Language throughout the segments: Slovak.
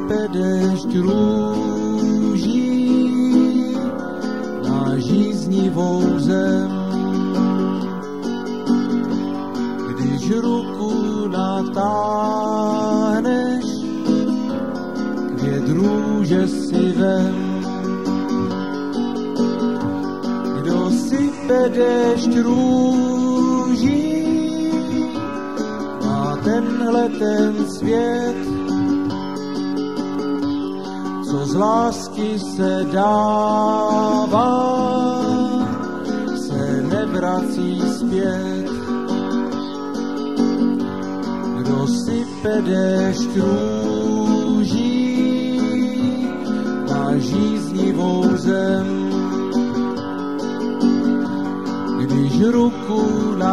sype déšť růží na žíznivou zem. Když ruku natáhneš, květ růže si vem. Kdo sype déšť růží na tenhle ten svět, co z lásky se dává, se nevrací zpět. Kdo sype déšť růží na žíznivou zem, když ruku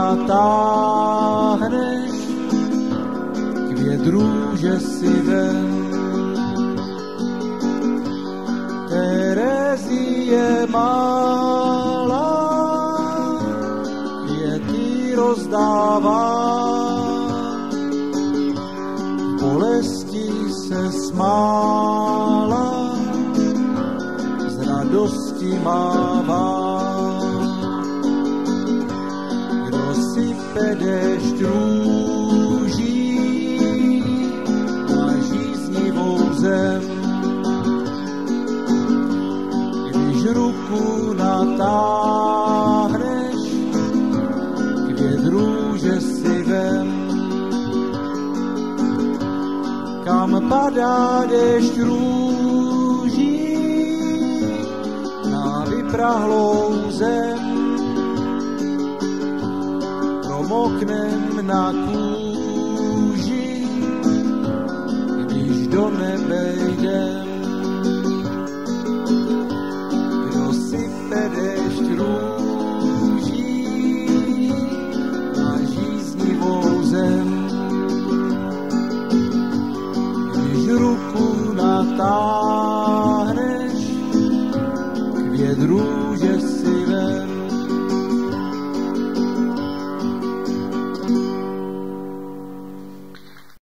natáhneš, květ růže si vem. Terezie malá květy rozdává, v bolesti se smála, z radosti mává. Kdo sype déšť růží na žíznivou zem, ruku natáhneš, květ růže si vem. Kam padá déšť růží na vyprahlou zem, promoknem na kůži, když do nebe jdem. Déšť růží na žíznivou zem, když ruku natáhneš, květ růže si